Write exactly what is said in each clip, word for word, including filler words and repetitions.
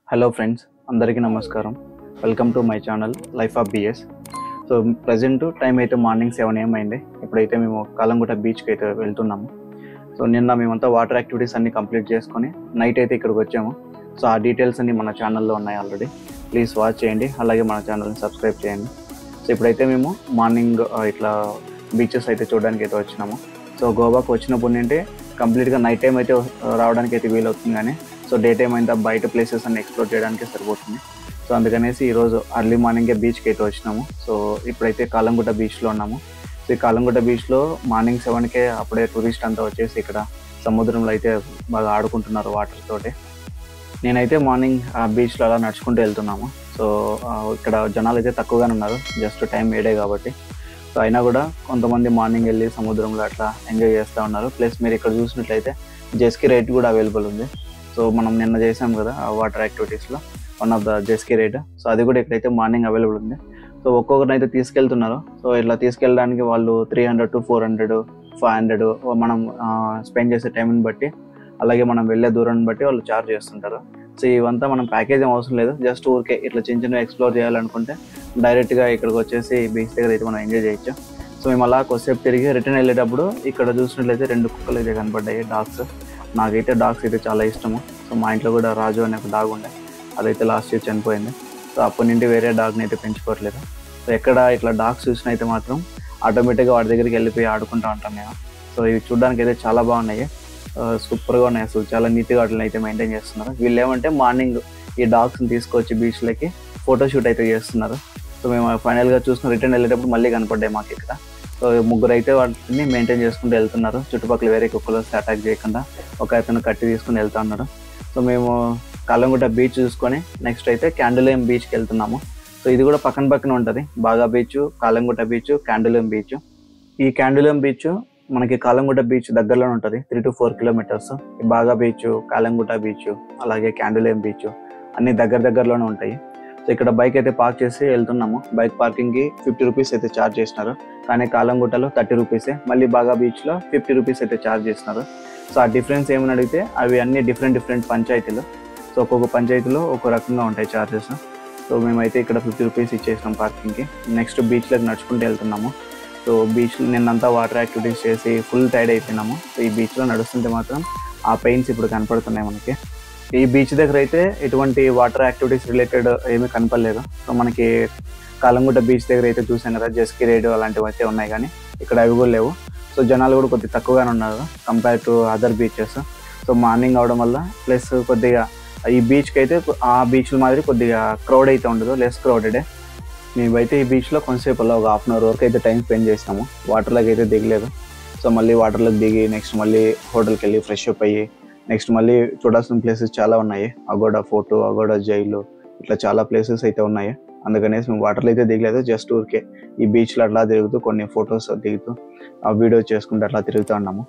Hello friends, అందరికీ నమస్కారం. Welcome to my channel life of BS. So present time అయితే morning seven AM అయింది. ఇప్పుడైతే మేము కాలంగుట బీచ్కి అయితే వెళ్తున్నాము. సో నిన్న మేమంతా వాటర్ యాక్టివిటీస్ అన్ని కంప్లీట్ చేసుకొని నైట్ అయితే ఇక్కడికి వచ్చాము. సో ఆ డీటెయిల్స్ అన్ని మన ఛానల్లో ఉన్నాయి ఆల్రెడీ. ప్లీజ్ వాచ్ చేయండి, అలాగే మన ఛానల్ని సబ్స్క్రైబ్ చేయండి. సో ఇప్పుడైతే మేము మార్నింగ్ ఇట్లా బీచెస్ అయితే చూడడానికి అయితే వచ్చినాము. సో గోవాకు వచ్చినప్పుడు నుండి కంప్లీట్గా నైట్ టైం అయితే రావడానికి అయితే వీలవుతుంది, కానీ సో డే టైం అయితే బయట ప్లేసెస్ అన్ని ఎక్స్ప్లోర్ చేయడానికి సరిపోతుంది. సో అందుకనేసి ఈరోజు అర్లీ మార్నింగే బీచ్కి అయితే వచ్చినాము. సో ఇప్పుడైతే కాలంగుట బీచ్లో ఉన్నాము. సో ఈ కాలంగుట బీచ్లో మార్నింగ్ సెవెన్కే అప్పుడే టూరిస్ట్ అంతా వచ్చేసి ఇక్కడ సముద్రంలో అయితే బాగా ఆడుకుంటున్నారు వాటర్ తోటి. నేనైతే మార్నింగ్ ఆ బీచ్లో అలా నడుచుకుంటూ వెళ్తున్నాము. సో ఇక్కడ జనాలు అయితే తక్కువగానే ఉన్నారు, జస్ట్ టైం ఏడే కాబట్టి. సో అయినా కూడా కొంతమంది మార్నింగ్ వెళ్ళి సముద్రంలో అట్లా ఎంజాయ్ చేస్తూ ఉన్నారు. ప్లస్ మీరు ఇక్కడ చూసినట్లయితే జెస్కీ రైడ్ కూడా అవైలబుల్ ఉంది. సో మనం నిన్న చేసాం కదా ఆ వాటర్ యాక్టివిటీస్లో one of the jet ski ride. So అది కూడా ఇక్కడైతే మార్నింగ్ అవైలబుల్ ఉంది. సో ఒక్కొక్కరిని అయితే తీసుకెళ్తున్నారు. సో ఇట్లా తీసుకెళ్ళడానికి వాళ్ళు three hundred to four hundred five hundred మనం స్పెండ్ చేసే టైంని బట్టి, అలాగే మనం వెళ్ళే దూరాన్ని బట్టి వాళ్ళు ఛార్జ్ చేస్తుంటారు. సో ఇవంతా మనం ప్యాకేజ్ ఏం అవసరం లేదు, జస్ట్ ఊరికే ఇట్లా చిన్న చిన్న ఎక్స్ప్లోర్ చేయాలనుకుంటే డైరెక్ట్గా ఇక్కడికి వచ్చేసి బీచ్ దగ్గర అయితే మనం ఎంజాయ్ చేయొచ్చు. సో మేము అలా కొద్దిసేపు తిరిగి రిటర్న్ వెళ్ళేటప్పుడు ఇక్కడ చూసినట్లయితే రెండు కుక్కలు అయితే కనపడ్డాయి, డాగ్స్. నాకైతే డాగ్స్ అయితే చాలా ఇష్టము. సో మా ఇంట్లో కూడా రాజు అనే ఒక డాగ్ ఉండే, అదైతే లాస్ట్ ఇయర్ చనిపోయింది. సో అప్పటి నుండి వేరే డాగ్ని అయితే పెంచుకోవట్లేదు. సో ఎక్కడ ఇట్లా డాగ్స్ చూసినా అయితే మాత్రం ఆటోమేటిక్గా వాటి దగ్గరికి వెళ్ళిపోయి ఆడుకుంటూ ఉంటాం మేము. సో ఇవి చూడడానికి అయితే చాలా బాగున్నాయి, సూపర్గా ఉన్నాయి. అసలు చాలా నీట్గా వాటిని అయితే మెయింటైన్ చేస్తున్నారు. వీళ్ళు ఏమంటే మార్నింగ్ ఈ డాగ్స్ని తీసుకొచ్చి బీచ్లకి ఫోటోషూట్ అయితే చేస్తున్నారు. సో మేము ఫైనల్గా చూసిన రిటర్న్ వెళ్ళేటప్పుడు మళ్ళీ కనపడ్డాయి మాకు ఇక్కడ. సో ముగ్గురు అయితే వాటిని మెయింటైన్ చేసుకుంటూ వెళ్తున్నారు, చుట్టుపక్కల వేరే కుక్కలు వస్తే అటాక్ చేయకుండా. ఒక అతను కట్టి తీసుకుని వెళ్తా ఉన్నారు. సో మేము కాలంగుట బీచ్ చూసుకొని నెక్స్ట్ అయితే క్యాండిలేం బీచ్కి వెళ్తున్నాము. సో ఇది కూడా పక్కన పక్కన ఉంటుంది, Baga beach, Calangute beach, Candolim beach. ఈ క్యాండిలేం బీచ్ మనకి కాలంగుట బీచ్ దగ్గరలోనే ఉంటుంది, త్రీ టు ఫోర్ కిలోమీటర్స్. ఈ బాగా బీచ్, కాలంగుట బీచ్, అలాగే క్యాండిలేం బీచ్ అన్ని దగ్గర దగ్గరలోనే ఉంటాయి. సో ఇక్కడ బైక్ అయితే పార్క్ చేసి వెళ్తున్నాము. బైక్ పార్కింగ్కి ఫిఫ్టీ రూపీస్ అయితే ఛార్జ్ చేసినారు, కానీ కాలంగుటలో థర్టీ రూపీసే. మళ్ళీ బాగా బీచ్లో ఫిఫ్టీ రూపీస్ అయితే ఛార్జ్ చేస్తున్నారు. సో ఆ డిఫరెన్స్ ఏమని అడిగితే అవి అన్ని డిఫరెంట్ డిఫరెంట్ పంచాయతీలు. సో ఒక్కొక్క పంచాయతీలో ఒక్కో రకంగా ఉంటాయి ఛార్జెస్. సో మేమైతే ఇక్కడ ఫిఫ్టీ రూపీస్ ఇచ్చేసినాం పార్కింగ్కి. నెక్స్ట్ బీచ్లోకి నడుచుకుంటూ వెళ్తున్నాము. సో బీచ్లో నిన్నంతా వాటర్ యాక్టివిటీస్ చేసి ఫుల్ టైర్డ్ అయిపోయినాము. సో ఈ బీచ్లో నడుస్తుంటే మాత్రం ఆ పెయిన్స్ ఇప్పుడు కనపడుతున్నాయి మనకి. ఈ బీచ్ దగ్గర అయితే ఎటువంటి వాటర్ యాక్టివిటీస్ రిలేటెడ్ ఏమీ కనపడలేదు. సో మనకి కాలంగుట బీచ్ దగ్గర అయితే చూసాం కదా జెస్కీ రైడ్ అలాంటివి అయితే ఉన్నాయి, కానీ ఇక్కడ అవి కూడా లేవు. సో జనాలు కూడా కొద్దిగా తక్కువగానే ఉన్నారు compare to other beaches. So morning అవడం వల్ల ప్లస్ కొద్దిగా ఈ బీచ్కి అయితే ఆ బీచ్ల మాదిరి కొద్దిగా క్రౌడ్ అయితే ఉండదు, లెస్ క్రౌడెడే. మేమైతే ఈ బీచ్లో కొంతసేపు అలా ఒక హాఫ్ అన్ అవర్ వరకు అయితే టైం స్పెండ్ చేసినాము. వాటర్లోకి అయితే దిగలేదు. సో మళ్ళీ వాటర్లోకి దిగి నెక్స్ట్ మళ్ళీ హోటల్కి వెళ్ళి ఫ్రెష్ అప్ అయ్యి నెక్స్ట్ మళ్ళీ చూడాల్సిన ప్లేసెస్ చాలా ఉన్నాయి. అగోడా ఫోర్ట్, అగోడా జైలు, ఇట్లా చాలా ప్లేసెస్ అయితే ఉన్నాయి. అందుకనేసి మేము వాటర్లో అయితే దిగలేదు, జస్ట్ ఊరికే ఈ బీచ్లో అట్లా తిరుగుతూ కొన్ని ఫొటోస్ దిగుతూ ఆ వీడియో చేసుకుంటూ అట్లా తిరుగుతూ ఉన్నాము.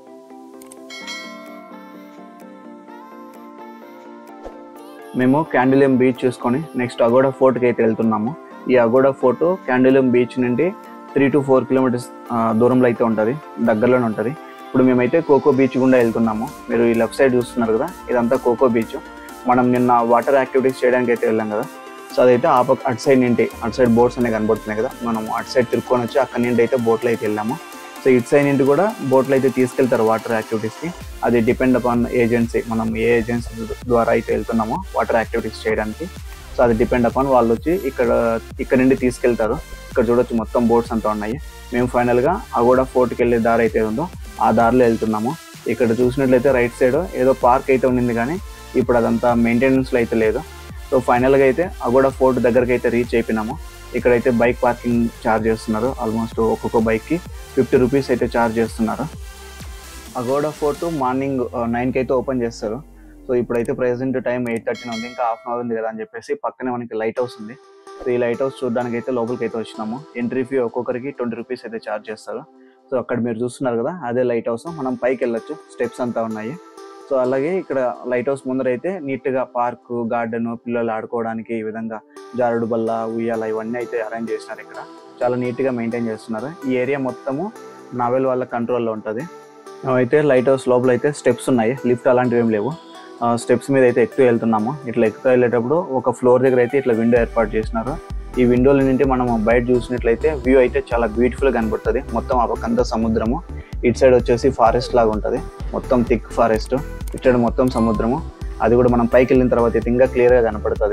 మేము క్యాండిలేం బీచ్ చూసుకొని నెక్స్ట్ అగోడా ఫోర్ట్కి అయితే వెళ్తున్నాము. ఈ అగోడా ఫోర్ట్ క్యాండిలేం బీచ్ నుండి త్రీ టు ఫోర్ కిలోమీటర్స్ దూరంలో అయితే ఉంటుంది, దగ్గరలోనే ఉంటుంది. ఇప్పుడు మేమైతే కోకో బీచ్ గుండా వెళ్తున్నాము. మీరు ఈ లెఫ్ట్ సైడ్ చూస్తున్నారు కదా, ఇదంతా కోకో బీచ్. మనం నిన్న వాటర్ యాక్టివిటీస్ చేయడానికి అయితే వెళ్ళాం కదా, సో అదైతే ఆ పక్క అటు సైడ్ నుండి అటు సైడ్ బోట్స్ అనేవి కనబడుతున్నాయి కదా, మనం అటు సైడ్ తిరుక్కొని వచ్చి అక్కడి నుండి అయితే బోట్లో అయితే వెళ్ళాము. సో ఇటు సైడ్ నుండి కూడా బోట్లో అయితే తీసుకెళ్తారు వాటర్ యాక్టివిటీస్కి. అది డిపెండ్ అపాన్ ఏజెన్సీ, మనం ఏ ఏజెన్సీ ద్వారా అయితే వెళ్తున్నామో వాటర్ యాక్టివిటీస్ చేయడానికి. సో అది డిపెండ్ అపాన్ వాళ్ళు వచ్చి ఇక్కడ ఇక్కడ నుండి తీసుకెళ్తారు. ఇక్కడ చూడొచ్చు మొత్తం బోట్స్ అంతా ఉన్నాయి. మేము ఫైనల్గా అగోడా ఫోర్ట్కి వెళ్ళే దారి అయితే ఉందో ఆ దారిలో వెళ్తున్నాము. ఇక్కడ చూసినట్లయితే రైట్ సైడ్ ఏదో పార్క్ అయితే ఉండింది, కానీ ఇప్పుడు అదంతా మెయింటెనెన్స్లో అయితే లేదు. సో ఫైనల్గా అయితే అగోడా ఫోర్ట్ దగ్గరికి అయితే రీచ్ అయిపోయినాము. ఇక్కడైతే బైక్ పార్కింగ్ ఛార్జ్ చేస్తున్నారు. ఆల్మోస్ట్ ఒక్కొక్క బైక్కి ఫిఫ్టీ రూపీస్ అయితే ఛార్జ్ చేస్తున్నారు. అగోడా ఫోర్ట్ మార్నింగ్ నైన్కి అయితే ఓపెన్ చేస్తారు. సో ఇప్పుడైతే ప్రెసెంట్ టైం ఎయిట్ థర్టీన్ ఉంది, ఇంకా హాఫ్ అన్ అవర్ ఉంది కదా అని చెప్పేసి పక్కనే మనకి లైట్ హౌస్ ఉంది. సో ఈ లైట్ హౌస్ చూడడానికి అయితే లోపలికి అయితే వచ్చినాము. ఎంట్రీ ఫీ ఒక్కొక్కరికి ట్వంటీ రూపీస్ అయితే ఛార్జ్ చేస్తారు. సో అక్కడ మీరు చూస్తున్నారు కదా, అదే లైట్ హౌస్. మనం పైకి వెళ్ళొచ్చు, స్టెప్స్ అంతా ఉన్నాయి. సో అలాగే ఇక్కడ లైట్ హౌస్ ముందర అయితే నీట్గా పార్క్, గార్డెన్, పిల్లలు ఆడుకోవడానికి ఈ విధంగా జారుడు బల్ల, ఉయ్యాల ఇవన్నీ అయితే అరేంజ్ చేసినారు. ఇక్కడ చాలా నీట్గా మెయింటైన్ చేస్తున్నారు. ఈ ఏరియా మొత్తము నావెల్ వాళ్ళ కంట్రోల్లో ఉంటుంది. అయితే లైట్ హౌస్ లోపల అయితే స్టెప్స్ ఉన్నాయి, లిఫ్ట్ అలాంటివి ఏం లేవు. స్టెప్స్ మీద అయితే ఎక్కుతూ వెళ్తున్నాము. ఇట్లా ఎక్కుతూ వెళ్ళేటప్పుడు ఒక ఫ్లోర్ దగ్గర అయితే ఇట్లా విండో ఏర్పాటు చేసినారు. ఈ విండోల నుండి మనం బయట చూసినట్లయితే వ్యూ అయితే చాలా బ్యూటిఫుల్గా కనబడుతుంది. మొత్తం ఆ పక్కంతా సముద్రము, ఇటు సైడ్ వచ్చేసి ఫారెస్ట్ లాగా ఉంటుంది, మొత్తం థిక్ ఫారెస్ట్, ఇటు సైడ్ మొత్తం సముద్రము. అది కూడా మనం పైకి వెళ్ళిన తర్వాత అయితే ఇంకా క్లియర్గా కనపడుతుంది.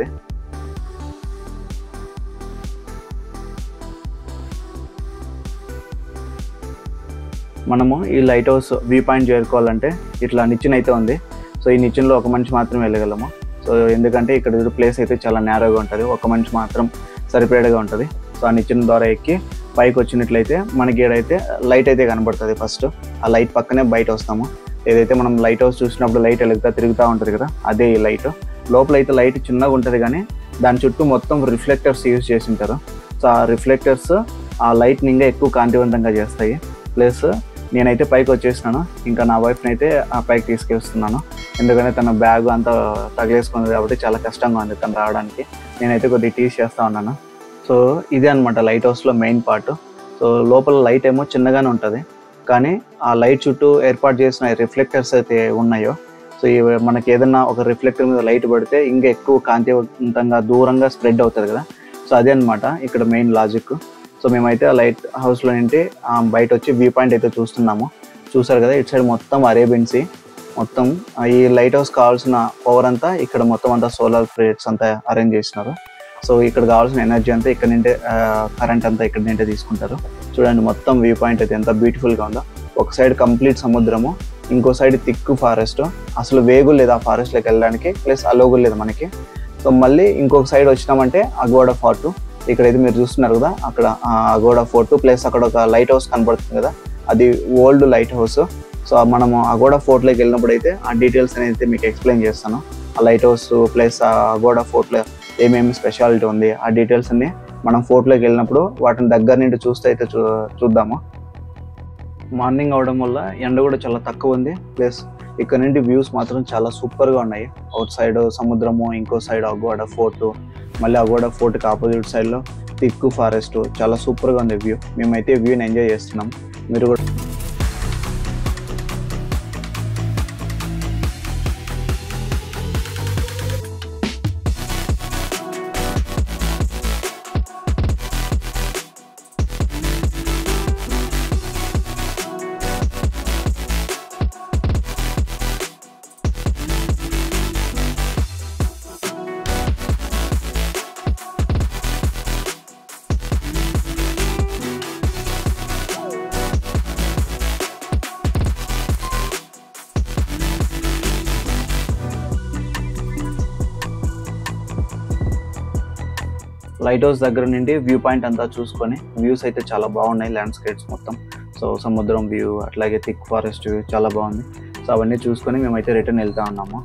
మనము ఈ లైట్ హౌస్ వ్యూ పాయింట్ చేరుకోవాలంటే ఇట్లా నిచ్చెన అయితే ఉంది. సో ఈ నిచ్చెనలో ఒక మనిషి మాత్రం వెళ్ళగలము. సో ఎందుకంటే ఇక్కడ ప్లేస్ అయితే చాలా నేరోగా ఉంటుంది, ఒక మనిషి మాత్రం సరిపడేగా ఉంటుంది. సో ఆ నిచ్చెన ద్వారా ఎక్కి పైకి వచ్చినట్లయితే మనకి ఏడైతే లైట్ అయితే కనబడుతుంది. ఫస్ట్ ఆ లైట్ పక్కనే బయట వస్తాము. ఏదైతే మనం లైట్ హౌస్ చూసినప్పుడు లైట్ వెలుగుతా తిరుగుతూ ఉంటుంది కదా, అదే ఈ లైట్. లోపల అయితే లైట్ చిన్నగా ఉంటుంది కానీ దాని చుట్టూ మొత్తం రిఫ్లెక్టర్స్ యూజ్ చేసి ఉంటారు. సో ఆ రిఫ్లెక్టర్స్ ఆ లైట్ని ఇంకా ఎక్కువ కాంతివంతంగా చేస్తాయి. ప్లస్ నేనైతే పైకి వచ్చేసినాను, ఇంకా నా వైఫ్ని అయితే ఆ పైకి తీసుకెళ్తున్నాను. ఎందుకంటే తన బ్యాగ్ అంతా తగిలేసుకుంది కాబట్టి చాలా కష్టంగా ఉంది తను రావడానికి. నేనైతే కొద్దిగా టీస్ చేస్తూ ఉన్నాను. సో ఇదే అనమాట లైట్ హౌస్లో మెయిన్ పార్ట్. సో లోపల లైట్ ఏమో చిన్నగానే ఉంటుంది కానీ ఆ లైట్ చుట్టూ ఏర్పాటు చేసిన రిఫ్లెక్టర్స్ అయితే ఉన్నాయో, సో ఇవి మనకి ఏదన్నా ఒక రిఫ్లెక్టర్ మీద లైట్ పడితే ఇంకా ఎక్కువ కాంతివంతంగా దూరంగా స్ప్రెడ్ అవుతుంది కదా. సో అదే అనమాట ఇక్కడ మెయిన్ లాజిక్. సో మేమైతే ఆ లైట్ హౌస్లో నుండి బయట వచ్చి వ్యూ పాయింట్ అయితే చూస్తున్నాము. చూసారు కదా ఇటు సైడ్ మొత్తం అరేబియన్ సీ, మొత్తం ఈ లైట్ హౌస్ కావాల్సిన పవర్ అంతా ఇక్కడ మొత్తం అంతా సోలార్ ప్లేట్స్ అంతా అరేంజ్ చేసినారు. సో ఇక్కడ కావాల్సిన ఎనర్జీ అంతా ఇక్కడ నుండే, కరెంట్ అంతా ఇక్కడ నుండే తీసుకుంటారు. చూడండి మొత్తం వ్యూ పాయింట్ అయితే ఎంత బ్యూటిఫుల్గా ఉందో. ఒక సైడ్ కంప్లీట్ సముద్రము, ఇంకో సైడ్ థిక్ ఫారెస్ట్, అసలు వేగు లేదు ఆ ఫారెస్ట్లోకి వెళ్ళడానికి, ప్లస్ అలోగు లేదు మనకి. సో మళ్ళీ ఇంకొక సైడ్ వచ్చినామంటే అగోడా ఫోర్ట్. ఇక్కడైతే మీరు చూస్తున్నారు కదా, అక్కడ అగోడా ఫోర్ట్ ప్లస్ అక్కడ ఒక లైట్ హౌస్ కనబడుతుంది కదా, అది ఓల్డ్ లైట్ హౌస్. సో మనము అగోడా ఫోర్ట్లోకి వెళ్ళినప్పుడు అయితే ఆ డీటెయిల్స్ అనేది మీకు ఎక్స్ప్లెయిన్ చేస్తాను. ఆ లైట్ హౌస్ ప్లస్ ఆ అగోడా ఫోర్ట్లో ఏమేమి స్పెషాలిటీ ఉంది ఆ డీటెయిల్స్ అన్ని మనం ఫోర్ట్లోకి వెళ్ళినప్పుడు వాటిని దగ్గర నుండి చూస్తే అయితే చూ చూద్దాము. మార్నింగ్ అవడం వల్ల ఎండ కూడా చాలా తక్కువ ఉంది. ప్లస్ ఇక్కడ నుండి వ్యూస్ మాత్రం చాలా సూపర్గా ఉన్నాయి. అవుట్ సైడ్ సముద్రము, ఇంకో సైడ్ అగోడా ఫోర్ట్, మళ్ళీ అగోడా ఫోర్ట్కి ఆపోజిట్ సైడ్లో థిక్ ఫారెస్ట్, చాలా సూపర్గా ఉంది వ్యూ. మేమైతే వ్యూని ఎంజాయ్ చేస్తున్నాం. మీరు కూడా లైట్ హౌస్ దగ్గర నుండి వ్యూ పాయింట్ అంతా చూసుకొని వ్యూస్ అయితే చాలా బాగున్నాయి, ల్యాండ్స్కేప్స్ మొత్తం. సో సముద్రం వ్యూ, అట్లాగే థిక్ ఫారెస్ట్ వ్యూ చాలా బాగుంది. సో అవన్నీ చూసుకొని మేమైతే రిటర్న్ వెళ్తా ఉన్నాము.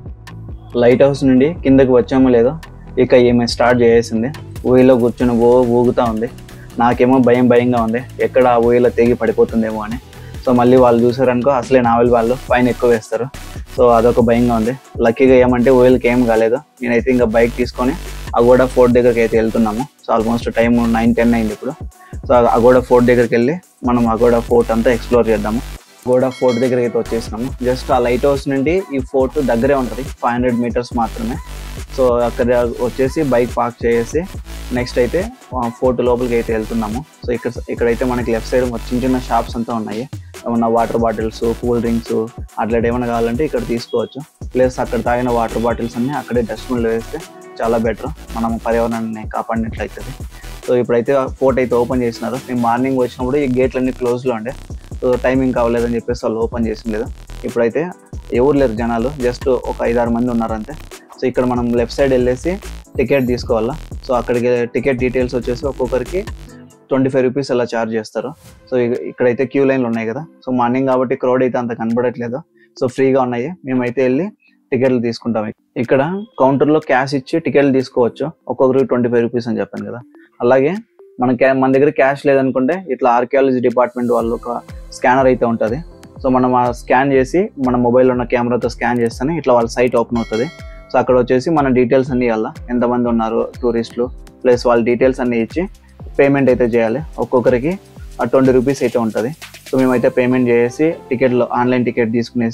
లైట్ హౌస్ నుండి కిందకి వచ్చామో లేదో ఇక ఏమీ స్టార్ట్ చేసేసింది. ఊయలో కూర్చొని ఓ ఊగుతూ ఉంది. నాకేమో భయం భయంగా ఉంది, ఎక్కడ ఆ ఊయలో తెగి పడిపోతుందేమో అని. సో మళ్ళీ వాళ్ళు చూసారనుకో అసలే నావెల్ వాళ్ళు ఫైన్ ఎక్కువ వేస్తారు. సో అదొక భయంగా ఉంది. లక్కీగా ఏమంటే ఊయలకి ఏం కాలేదు. నేనైతే ఇంకా బైక్ తీసుకొని అగోడా ఫోర్ట్ దగ్గరికి అయితే వెళ్తున్నాము. So almost time nine ten అయింది ఇప్పుడు. సో అగోడా ఫోర్ట్ దగ్గరికి వెళ్ళి మనం అగోడా ఫోర్ట్ అంతా ఎక్స్ప్లోర్ చేద్దాము. అగోడా ఫోర్ట్ దగ్గరికి అయితే వచ్చేసినాము. జస్ట్ ఆ లైట్ హౌస్ నుండి ఈ ఫోర్ట్ దగ్గరే ఉంటుంది, ఫైవ్ హండ్రెడ్ మీటర్స్ మాత్రమే. సో అక్కడ వచ్చేసి బైక్ పార్క్ చేసి నెక్స్ట్ అయితే ఫోర్ట్ లోపలికి అయితే వెళ్తున్నాము. సో ఇక్కడ ఇక్కడైతే మనకి లెఫ్ట్ సైడ్ చిన్న చిన్న షాప్స్ అంతా ఉన్నాయి. ఏమన్నా వాటర్ బాటిల్స్, కూల్ డ్రింక్స్ అట్లాంటి ఏమైనా కావాలంటే ఇక్కడ తీసుకోవచ్చు. ప్లస్ అక్కడ తాగిన వాటర్ బాటిల్స్ అన్నీ అక్కడే డస్ట్బిన్లో వేస్తే చాలా బెటర్, మనం పర్యావరణాన్ని కాపాడినట్లు అవుతుంది. సో ఇప్పుడైతే ఫోర్ట్ అయితే ఓపెన్ చేసినారు. మేము మార్నింగ్ వచ్చినప్పుడు ఈ గేట్లన్నీ క్లోజ్లో ఉండే, సో టైమింగ్ కావలేదని చెప్పేసి వాళ్ళు ఓపెన్ చేసిన లేదు. ఇప్పుడైతే ఎవరు లేరు జనాలు, జస్ట్ ఒక ఐదారు మంది ఉన్నారంతే. సో ఇక్కడ మనం లెఫ్ట్ సైడ్ వెళ్ళేసి టికెట్ తీసుకోవాలా. సో అక్కడికి టికెట్ డీటెయిల్స్ వచ్చేసి ఒక్కొక్కరికి ట్వంటీ ఫైవ్ రూపీస్ అలా ఛార్జ్ చేస్తారు. సో ఇక్కడైతే క్యూ లైన్లు ఉన్నాయి కదా, సో మార్నింగ్ కాబట్టి క్రౌడ్ అయితే అంత కనబడట్లేదు. సో ఫ్రీగా ఉన్నాయి, మేమైతే వెళ్ళి టికెట్లు తీసుకుంటాం. ఇక్కడ కౌంటర్లో క్యాష్ ఇచ్చి టికెట్లు తీసుకోవచ్చు, ఒక్కొక్కరికి ట్వంటీ ఫైవ్ రూపీస్ అని చెప్పాను కదా. అలాగే మన క్యా మన దగ్గర క్యాష్ లేదనుకుంటే ఇట్లా ఆర్కియాలజీ డిపార్ట్మెంట్ వాళ్ళు ఒక స్కానర్ అయితే ఉంటుంది. సో మనం ఆ స్కాన్ చేసి మన మొబైల్లో ఉన్న కెమెరాతో స్కాన్ చేస్తేనే ఇట్లా వాళ్ళ సైట్ ఓపెన్ అవుతుంది. సో అక్కడ వచ్చేసి మన డీటెయిల్స్ అన్నీ ఇవ్వాలి, ఎంతమంది ఉన్నారు టూరిస్టులు, ప్లస్ వాళ్ళ డీటెయిల్స్ అన్నీ ఇచ్చి పేమెంట్ అయితే చేయాలి. ఒక్కొక్కరికి ట్వంటీ రూపీస్ అయితే ఉంటుంది. సో మేమైతే పేమెంట్ చేసి టికెట్లో ఆన్లైన్ టికెట్ తీసుకునేసి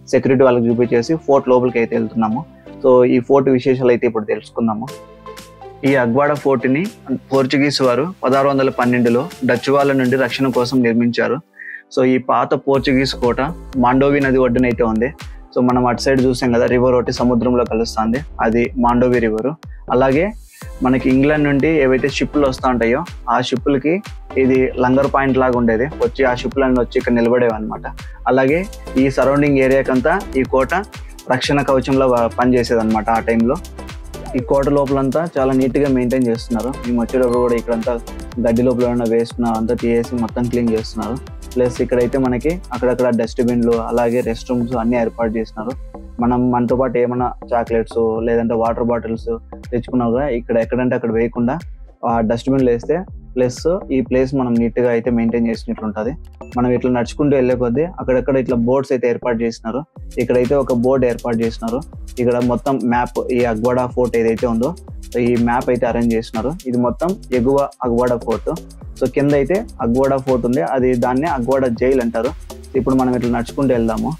సెక్యూరిటీ వాళ్ళకి చూపించేసి ఫోర్ట్ లోపలికి అయితే వెళ్తున్నాము. సో ఈ ఫోర్ట్ విశేషాలు అయితే ఇప్పుడు తెలుసుకుందాము. ఈ అగ్వాడా ఫోర్ట్ని పోర్చుగీస్ వారు పదహారు వందల పన్నెండులో డచ్ వాళ్ళ నుండి రక్షణ కోసం నిర్మించారు. సో ఈ పాత పోర్చుగీస్ కోట మాండోవి నది ఒడ్డున అయితే ఉంది. సో మనం అటు సైడ్ చూసాం కదా, రివర్ ఒకటి సముద్రంలో కలుస్తుంది, అది మాండోవి రివరు. అలాగే మనకి ఇంగ్లాండ్ నుండి ఏవైతే షిప్లు వస్తూ ఉంటాయో ఆ షిప్పులకి ఇది లంగర్ పాయింట్ లాగా ఉండేది, వచ్చి ఆ షిప్లన్నీ వచ్చి ఇక్కడ నిలబడేవి అనమాట. అలాగే ఈ సరౌండింగ్ ఏరియాకంతా ఈ కోట రక్షణ కవచంలో పనిచేసేది అనమాట ఆ టైంలో. ఈ కోట లోపలంతా చాలా నీట్గా మెయింటైన్ చేస్తున్నారు. మేము వచ్చేటప్పుడు కూడా ఇక్కడంతా గడ్డి లోపల ఉన్న వేస్ట్ అంతా తీసేసి మొత్తం క్లీన్ చేస్తున్నారు. ప్లస్ ఇక్కడైతే మనకి అక్కడక్కడ డస్ట్బిన్లు అలాగే రెస్ట్ రూమ్స్ అన్నీ ఏర్పాటు చేస్తున్నారు. మనం మనతో పాటు ఏమైనా చాక్లెట్స్ లేదంటే వాటర్ బాటిల్స్ తెచ్చుకున్నా కూడా ఇక్కడ ఎక్కడంటే అక్కడ వేయకుండా ఆ డస్ట్బిన్లు వేస్తే ప్లస్ ఈ ప్లేస్ మనం నీట్గా అయితే మెయింటైన్ చేసినట్లు ఉంటుంది. మనం ఇట్లా నడుచుకుంటూ వెళ్ళే కొద్దీ అక్కడక్కడ ఇట్లా బోర్డ్స్ అయితే ఏర్పాటు చేసినారు. ఇక్కడైతే ఒక బోర్డు ఏర్పాటు చేసినారు. ఇక్కడ మొత్తం మ్యాప్ ఈ అగ్వాడా ఫోర్ట్ ఏదైతే ఉందో ఈ మ్యాప్ అయితే అరేంజ్ చేసినారు. ఇది మొత్తం ఎగువ అగ్వాడా ఫోర్ట్. సో కింద అయితే అగ్వాడా ఫోర్ట్ ఉంది, అది దాన్ని అగ్వాడా జైల్ అంటారు. ఇప్పుడు మనం ఇట్లా నడుచుకుంటూ వెళ్దాము.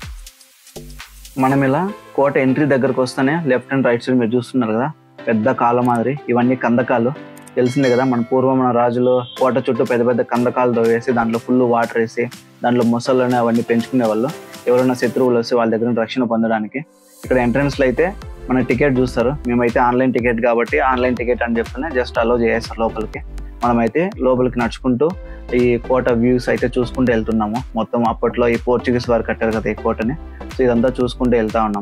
మనం ఇలా కోట ఎంట్రీ దగ్గరకు వస్తేనే లెఫ్ట్ అండ్ రైట్ సైడ్ మీరు చూస్తున్నారు కదా, పెద్ద కాళ్ళ మాదిరి ఇవన్నీ కందకాలు. తెలిసిందే కదా, మన పూర్వం మన రాజులు కోట చుట్టూ పెద్ద పెద్ద కందకాలతో వేసి దాంట్లో ఫుల్ వాటర్ వేసి దాంట్లో మొసళ్ళని అవన్నీ పెంచుకునే వాళ్ళు, ఎవరైనా శత్రువులు వస్తే వాళ్ళ దగ్గర రక్షణ పొందడానికి. ఇక్కడ ఎంట్రన్స్లో అయితే మన టికెట్ చూస్తారు. మేమైతే ఆన్లైన్ టికెట్ కాబట్టి ఆన్లైన్ టికెట్ అని చెప్తేనే జస్ట్ అలో చేస్తారు లోపలికి. మనమైతే లోపలికి నడుచుకుంటూ ఈ కోట వ్యూస్ అయితే చూసుకుంటూ వెళ్తున్నాము. మొత్తం అప్పట్లో ఈ పోర్చుగీస్ వారు కట్టారు కదా ఈ కోటని, సో ఇదంతా చూసుకుంటూ వెళ్తా ఉన్నాము.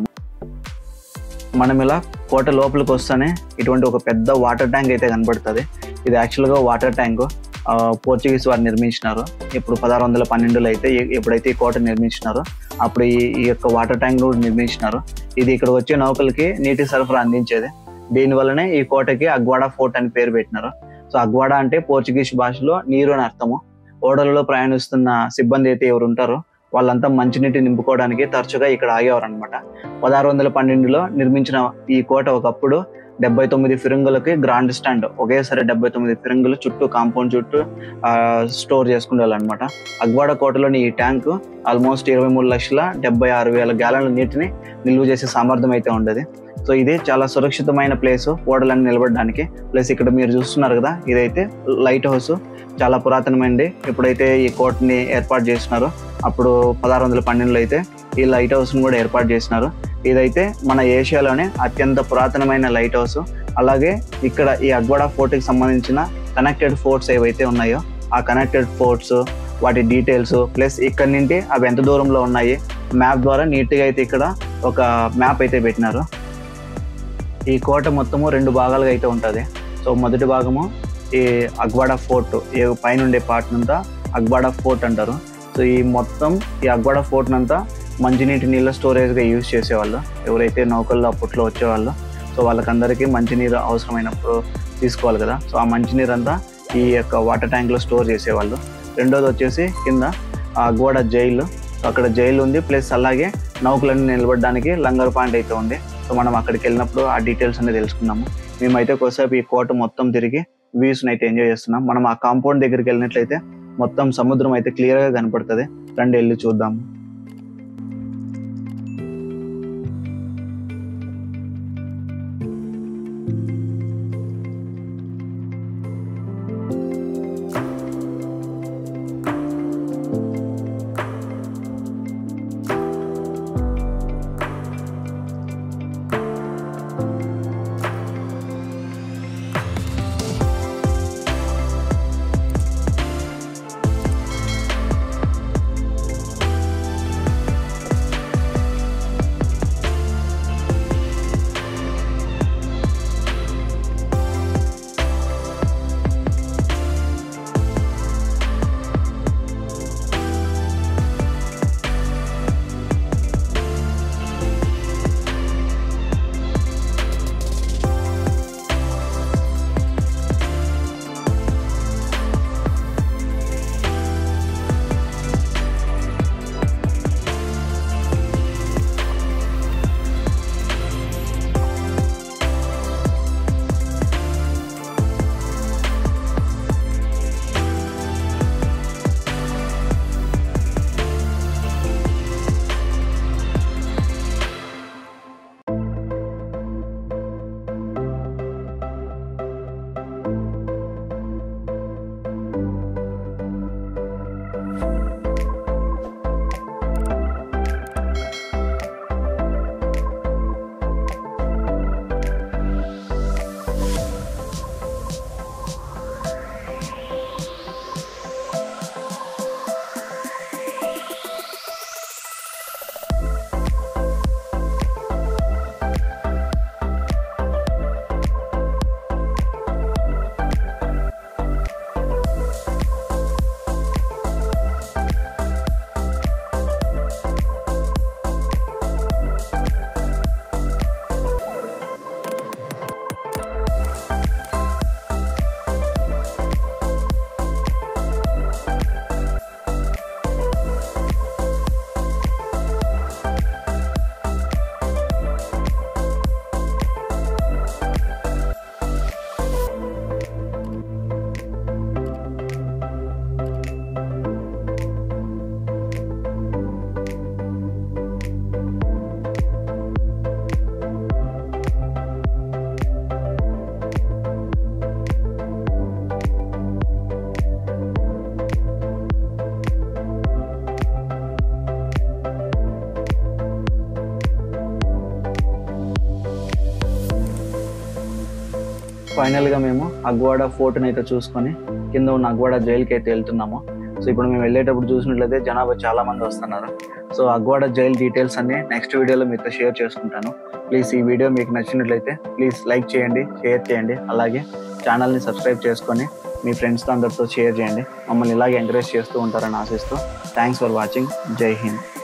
మనం ఇలా కోట లోపలికి వస్తేనే ఇటువంటి ఒక పెద్ద వాటర్ ట్యాంక్ అయితే కనబడుతుంది. ఇది యాక్చువల్గా వాటర్ ట్యాంక్ పోర్చుగీస్ వారు నిర్మించినారు. ఇప్పుడు పదహారు వందల పన్నెండులో అయితే ఎప్పుడైతే ఈ కోట నిర్మించినారో అప్పుడు ఈ ఈ యొక్క వాటర్ ట్యాంక్ కూడా నిర్మించినారు. ఇది ఇక్కడ వచ్చే నౌకలకి నీటి సరఫరా అందించేది. దీనివల్లనే ఈ కోటకి అగ్వాడా ఫోర్ట్ అని పేరు పెట్టినారు. సో అగ్వాడా అంటే పోర్చుగీస్ భాషలో నీరు అని అర్థము. ఓడలలో ప్రయాణిస్తున్న సిబ్బంది అయితే ఎవరు ఉంటారో వాళ్ళంతా మంచినీటి నింపుకోవడానికి తరచుగా ఇక్కడ ఆగేవారు అనమాట. పదహారు వందల పన్నెండులో నిర్మించిన ఈ కోట ఒకప్పుడు డెబ్బై తొమ్మిది ఫిరంగులకి గ్రాండ్ స్టాండ్, ఒకేసారి డెబ్బై తొమ్మిది ఫిరంగులు చుట్టూ కాంపౌండ్ చుట్టూ స్టోర్ చేసుకునేవాళ్ళనమాట. అగ్వాడా కోటలోని ఈ ట్యాంకు ఆల్మోస్ట్ ఇరవై మూడు లక్షల డెబ్బై ఆరు వేల గ్యాలన్ల నీటిని నిల్వ చేసే సామర్థ్యం అయితే ఉండేది. సో ఇది చాలా సురక్షితమైన ప్లేస్ ఓడలన్నీ నిలబడడానికి. ప్లస్ ఇక్కడ మీరు చూస్తున్నారు కదా, ఇదైతే లైట్ హౌస్, చాలా పురాతనమైనది. ఎప్పుడైతే ఈ కోటని ఏర్పాటు చేసినారో అప్పుడు పదహారు వందల పన్నెండులో అయితే ఈ లైట్ హౌస్ని కూడా ఏర్పాటు చేసినారు. ఇదైతే మన ఏషియాలోనే అత్యంత పురాతనమైన లైట్ హౌస్. అలాగే ఇక్కడ ఈ అగ్వాడా ఫోర్ట్కి సంబంధించిన కనెక్టెడ్ ఫోర్ట్స్ ఏవైతే ఉన్నాయో ఆ కనెక్టెడ్ ఫోర్ట్స్ వాటి డీటెయిల్స్ ప్లస్ ఇక్కడ నుండి అవి ఎంత దూరంలో ఉన్నాయి మ్యాప్ ద్వారా నీట్గా అయితే ఇక్కడ ఒక మ్యాప్ అయితే పెట్టినారు. ఈ కోట మొత్తము రెండు భాగాలుగా అయితే ఉంటుంది. సో మొదటి భాగము ఈ అగ్వాడా ఫోర్ట్, ఈ పైన ఉండే పార్ట్ అంతా అగ్వాడా ఫోర్ట్ అంటారు. సో ఈ మొత్తం ఈ అగ్వాడా ఫోర్ట్ అంతా మంచినీటి నీళ్ళ స్టోరేజ్గా యూజ్ చేసేవాళ్ళు ఎవరైతే నౌకల్లో అప్పట్లో వచ్చేవాళ్ళు. సో వాళ్ళకందరికీ మంచినీరు అవసరమైనప్పుడు తీసుకోవాలి కదా, సో ఆ మంచినీరు అంతా ఈ యొక్క వాటర్ ట్యాంక్లో స్టోర్ చేసేవాళ్ళు. రెండోది వచ్చేసి కింద అగ్వాడా జైలు, అక్కడ జైలు ఉంది, ప్లస్ అలాగే నౌకలన్నీ నిలబడడానికి లంగర్ పాయింట్ అయితే ఉంది. సో మనం అక్కడికి వెళ్ళినప్పుడు ఆ డీటెయిల్స్ అనేది తెలుసుకున్నాము. మేమైతే కొద్దిసేపు ఈ కోట మొత్తం తిరిగి వ్యూస్ని అయితే ఎంజాయ్ చేస్తున్నాం. మనం ఆ కాంపౌండ్ దగ్గరికి వెళ్ళినట్లయితే మొత్తం సముద్రం అయితే క్లియర్గా కనపడుతుంది. రండి వెళ్ళి చూద్దాము. ఫైనల్గా మేము అగ్వాడ ఫోర్ట్ని అయితే చూసుకొని కింద ఉన్న అగ్వాడ జైలుకి అయితే వెళ్తున్నాము. సో ఇప్పుడు మేము వెళ్ళేటప్పుడు చూసినట్లయితే జనాభా చాలా మంది వస్తున్నారు. సో అగ్వాడ జైల్ డీటెయిల్స్ అన్ని నెక్స్ట్ వీడియోలో మీతో షేర్ చేసుకుంటాను. ప్లీజ్ ఈ వీడియో మీకు నచ్చినట్లయితే ప్లీజ్ లైక్ చేయండి, షేర్ చేయండి, అలాగే ఛానల్ని సబ్స్క్రైబ్ చేసుకొని మీ ఫ్రెండ్స్తో అందరితో షేర్ చేయండి. మమ్మల్ని ఇలాగే ఎంకరేజ్ చేస్తూ ఉంటారని ఆశిస్తూ థ్యాంక్స్ ఫర్ వాచింగ్. జై హింద్.